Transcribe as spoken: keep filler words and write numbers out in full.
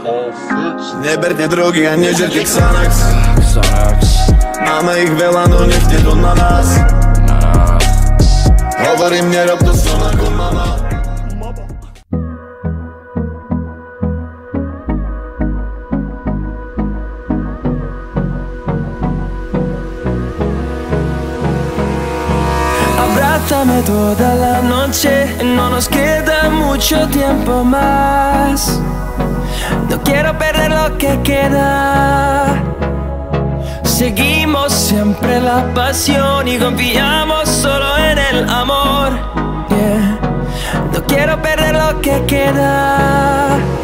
Neberte drogy a nežerte Xanax. Máme ich veľa, no nechte to na nás. Hovorím, nerob to som ako mama. Abrázame toda la noche, no nos queda mucho tiempo más. No quiero perder lo que queda. Seguimos siempre la pasión y confiamos solo en el amor. Yeah. No quiero perder lo que queda.